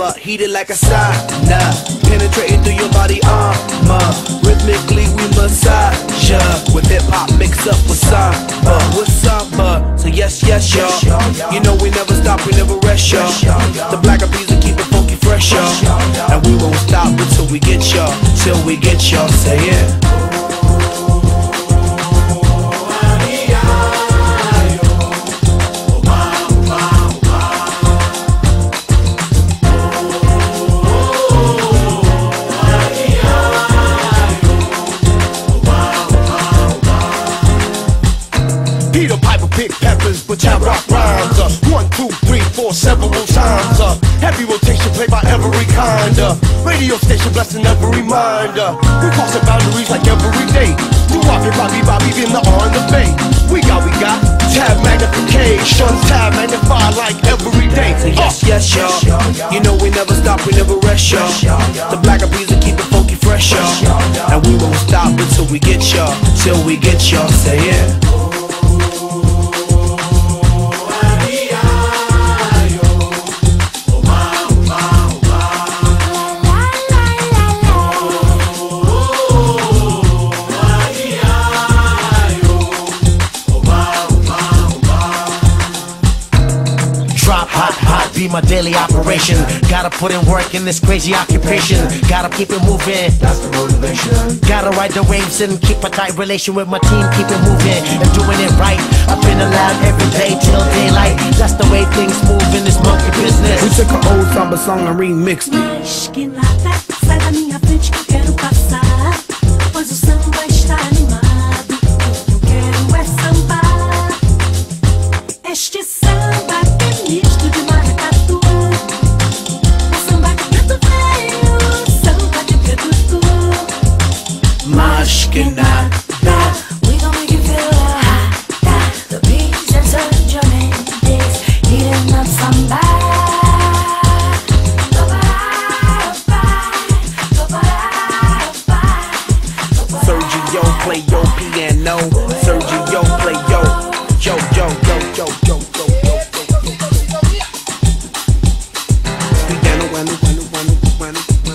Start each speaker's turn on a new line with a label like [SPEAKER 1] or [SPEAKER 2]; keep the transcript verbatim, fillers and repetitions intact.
[SPEAKER 1] summer, heated like a sauna, penetrating through your body armor. Rhythmically we massage ya, with hip hop mixed up with samba, with samba. So yes, yes, y'all. You know we never stop, we never rest, y'all. The Black Eyed Peas will keep it funky fresh, y'all. And we won't stop until we get y'all, till we get y'all. Say it.
[SPEAKER 2] Peter Piper pick peppers, but I rock rhymes. Uh, one, two, three, four, several times. Uh, heavy rotation played by every kind. Uh, radio station blessing every mind. Uh, we crossing boundaries like every day. New Bobby, Bobby, Bobby, in the on the bay. We got, we got tab magnification, tab magnified like every day.
[SPEAKER 1] So yes, yes, y'all. You know we never stop, we never rest, y'all. The Black Eyed Peas will keep it funky fresh, y'all. And we won't stop until we get y'all, till we get y'all. Say it.
[SPEAKER 3] Drop hot, hot, be my daily operation. Gotta put in work in this crazy occupation. Gotta keep it moving, that's the motivation. Gotta ride the waves and keep a tight relation with my team. Keep it moving and doing it right. I've been allowed every day till daylight. That's the way things move in this monkey business.
[SPEAKER 1] We took an old samba song and remixed it.
[SPEAKER 4] Mas que nada, sai da minha frente que eu quero passar, pois o samba está animado. O que eu quero é sambar. Este samba que é misto de maracatu. É samba de preto velho, samba de preto tu.
[SPEAKER 1] Mas que nada.
[SPEAKER 4] We gon' make you feel hot. The beats and Sergio Mendes heating up samba.
[SPEAKER 1] Sergio play your piano. Sergio play yo, yo, yo, yo, yo, yo, yo, yo, yo, yo. Piano, piano, piano, piano, piano.